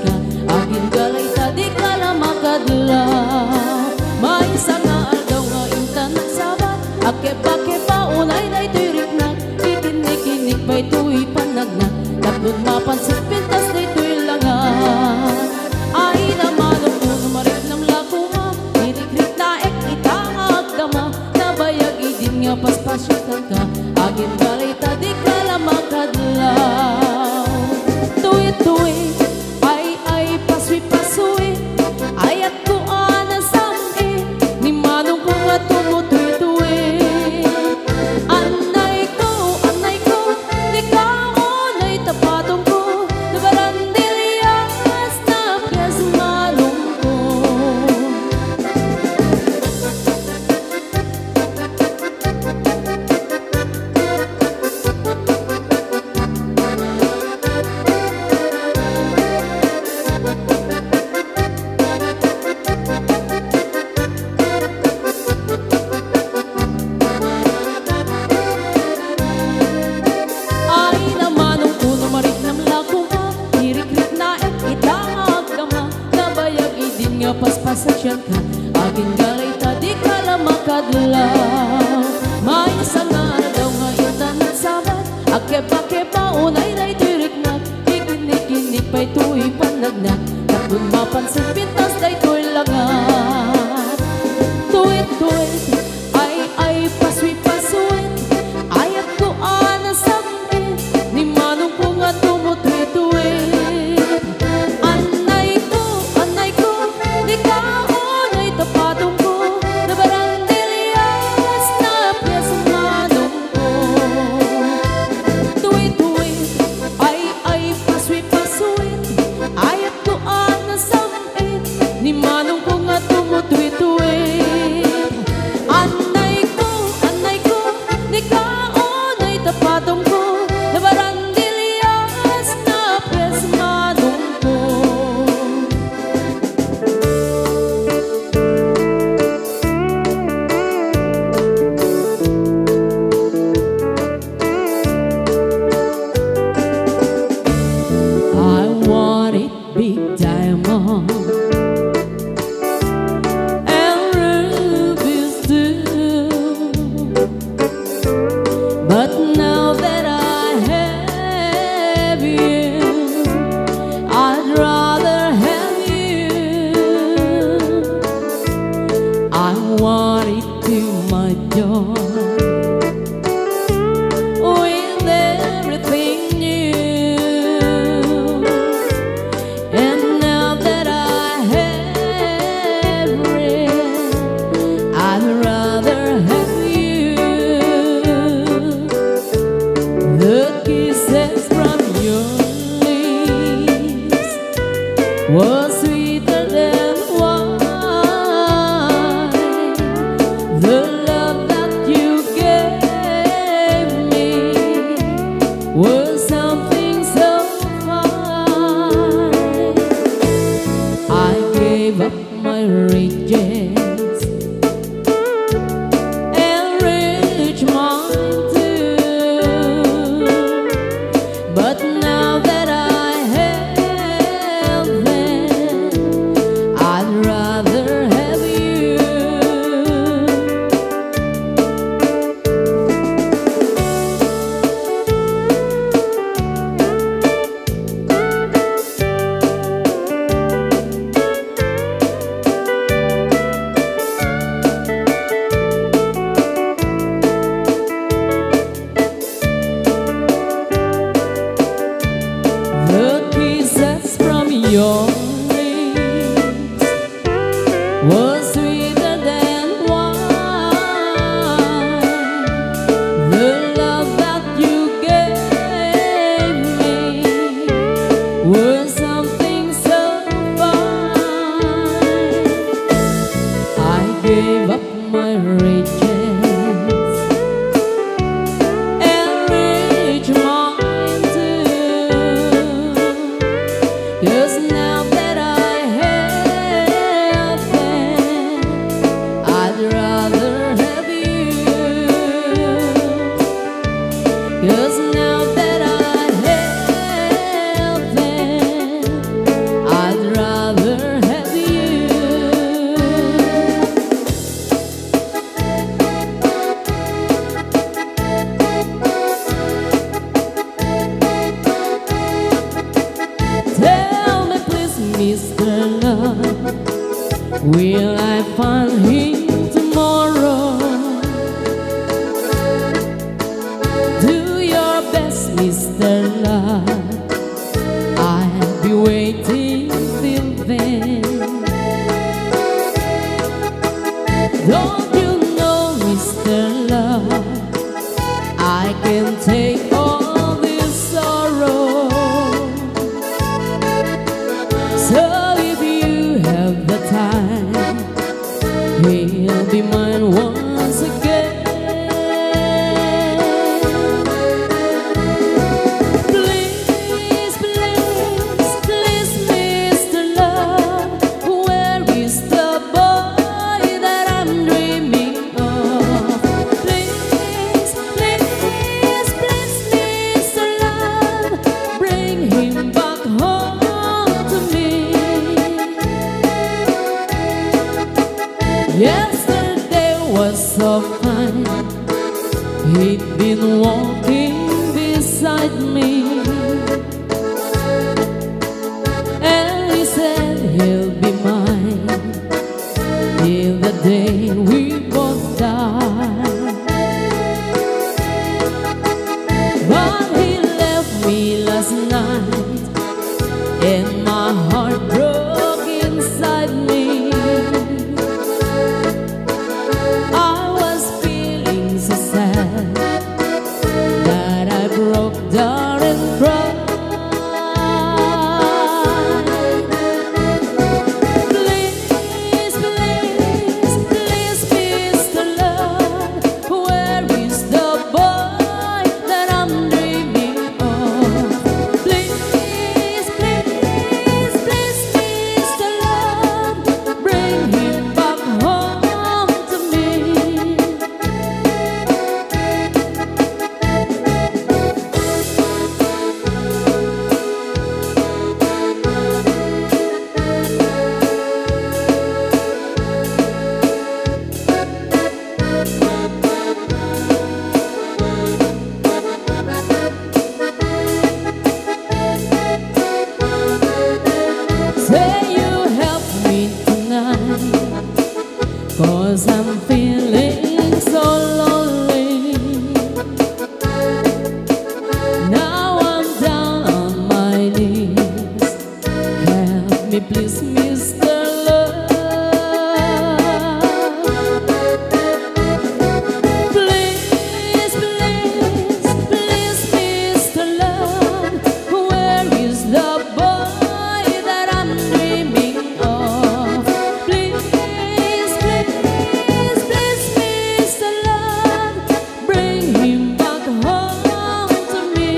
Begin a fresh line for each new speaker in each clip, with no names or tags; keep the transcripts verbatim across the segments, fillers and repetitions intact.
ka. Agin galay ta di ka na makadlaw. May isa nga aldaw nga intan nagsabat. Ake-pa-kepa unay na ito'y riknak. Ikinik-inik pa ito'y panagnak. Tatlong mapansin pintas na ito'y langan. Ay naman ang puno marit ng lakunga. Inikrik na ek itangag dama. Nabayag idin nga paspasyutan ka. Agin galay ta di ka na makadlaw. Tuwi-tuwi ay ay paswi-paswi. Ayat ko ana sami. Ni manong ko nga tumutuwi-tuwi. Anay ko, anay ko, di ka onay tapatong ko. Nabarandilias na piyas manong ko. Ay naman ang puno marit ng lakunga. Hirikrik na ek itangag dama. Nabayag idin nga paspasasyan ka. Agin galay ta di ka na makadlaw. May isang araw nga intan nagsabat. Ake-pa-kepa unay na ito'y riknak. Ikinik-inik pa ito'y panagnak. Tatlong mapansin pintas na ito'y langat. Tuwit-tuwit ay ay paswi-paswit. Ayat ko ana sami. Ni manong ko nga tumutwi-tuwit. Anay ko, anay ko, di ka onay tapatong ko. Nabarandilias na piyas manong ko. Tuwi-tuwit ay ay paswi-paswit. Ayat ko ana sami. Ni manong ko nga tumutwi-tuwit. Anay ko, anay ko, di ka onay tapatong ko. Nabarandilias na piyas manong ko. I want it big diamond and rubies too. But now that I have you, I'd rather have you. I want it to my joy with everything new. And now that I have it, I'd rather have you. The kisses from your lips was sweeter than wine. The love that you gave me was something so fine. I gave up my riches and reached mine too. But now that I have them, I'd rather have you. The kisses from your lips was sweeter than wine. The love that you gave me was something so fine. I gave up my riches and reached mine too. 'Cause now that Mister Love, will I find him tomorrow? Do your best, Mister Love, I'll be waiting till then. Don't you know, Mister Love, I can take all this sorrow. So if you have the time, he'll be mine once again. Please, please, please, Mister Love, where is the boy that I'm dreaming of? Please, please, please, Mister Love, bring him back home to me. Yesterday was so fine, he'd been walking beside me, and he said he'll be mine till the day we both die. But he left me last night, and my heart broke inside me. I was feeling so sad that I broke down and cried. Please, please, please, Mister Love, where is the boy that I'm dreaming of? Please, please, please, Mister Love, bring him back home to me. Say you help me tonight, 'cause I'm feeling so lonely. Now I'm down on my knees, help me please, Mister Love. Please, please, please, Mister Love, where is the boy that I'm dreaming of? Please, please, please, Mister Love, bring him back home to me.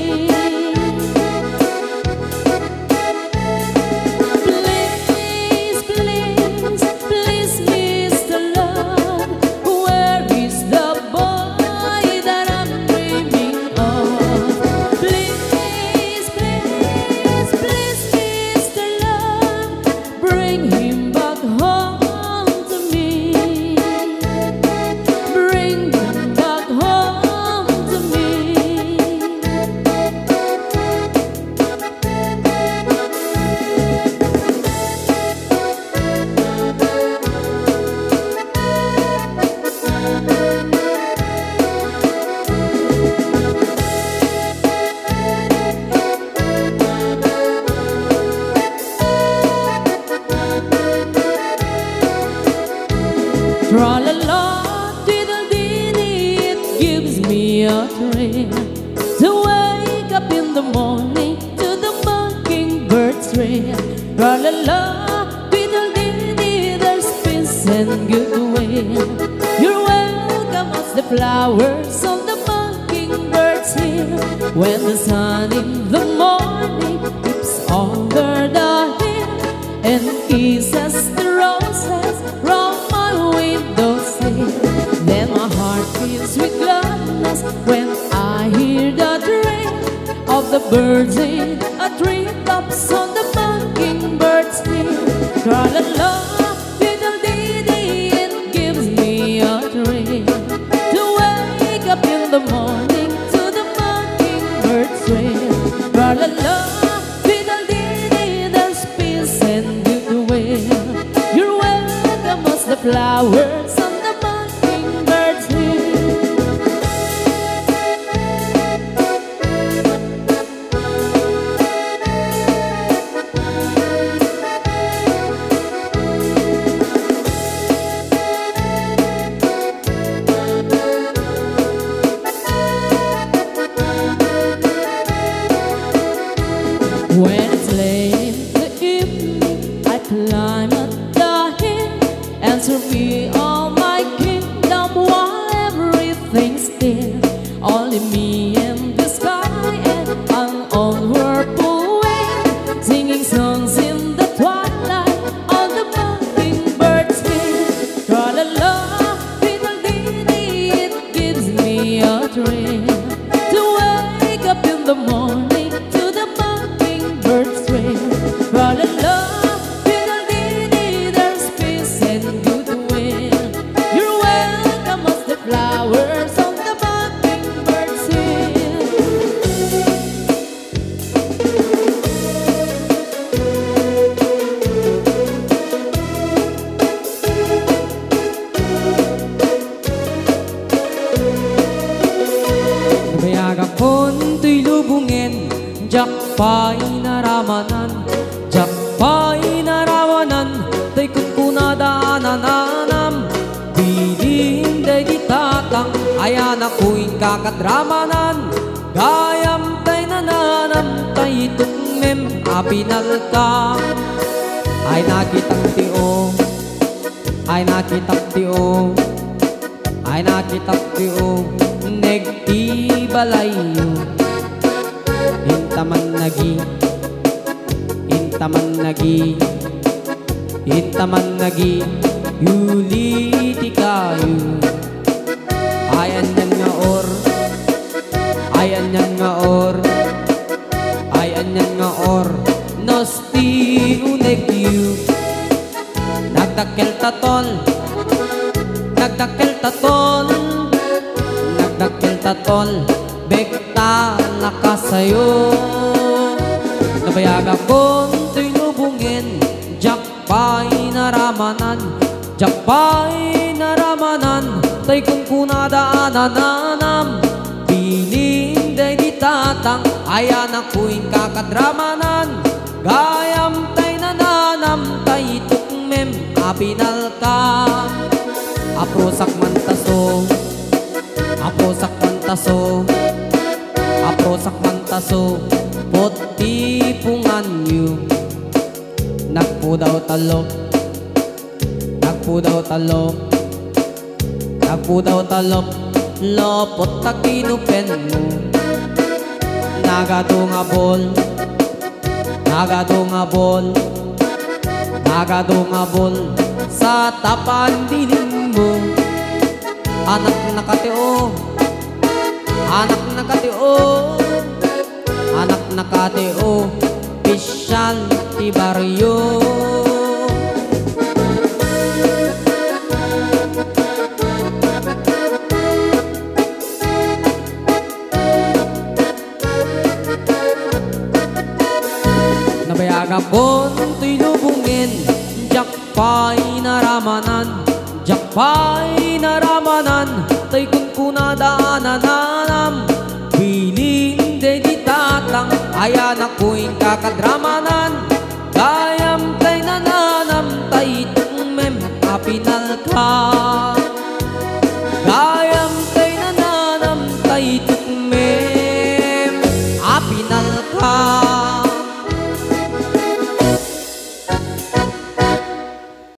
Please, please, please, Mister Love, where is the boy that I'm dreaming of? Please, please, please, Mister Love, bring him back home to me. Bring him back home to me. Tra-la-la, diddle-dee-dee, it gives me a thrill to wake up in the morning to the mockingbird's trill. Tra-la-la, diddle-dee-dee, there's peace and goodwill. You're welcome as the flowers on the mockingbird's hill. When the sun in the morning peeps over the hill and kisses the roses round my windowsill, then my heart fills with gladness when I hear the trill of the birds in a treetops on the mockingbird's hill. Tra-la-la, diddle-dee-dee, it gives me a thrill to wake up in the morning to the mockingbird's trill. Tra-la-la, diddle-dee-dee, there's peace
jakpay naramanan, jakpay naramanan, tay kunkunadaanananam, bilin day ditatang, ayan ako'y kakadramanan, gayam tay nananam, tay tukmem, apinal ka. Ay nakitang tiyo, ay nakitang tiyo, ay nakitang tiyo, negti balayo. Intaman nagi, intaman nagi, intaman nagi, yuliti kayo. Ayan yan nga or, ayan yan nga or, ayan yan nga or, nosti unegyu. Nagdakkel tatol, nagdakkel tatol, nagdakkel tatol, bekta nakasayo. Nabayag akong tinubungin, jakpay naramanan, jakpay naramanan, tay kunkunadaananam, piling day ditatang, ayan ako'y kakadramanan, gayam tay nananam, tay tukmem, apinal ka. Aprosak mantaso, aprosak mantaso, aprosak mantaso, poti punganyo. Nagpudaw talok, nagpudaw talok, nagpudaw talok, lopot takinupen mo. Nagadungabol, nagadungabol, nagadungabol, sa tapan dilim mo. Anak nakateo, anak nakateo, anak nakateo, pisyal ti baryo. Nabayagapon to'y lubungin, jakpay naramanan, jakpay naramanan, tay kunkunadaananam, biling day ditatang, ayan ako'y kakadramanan,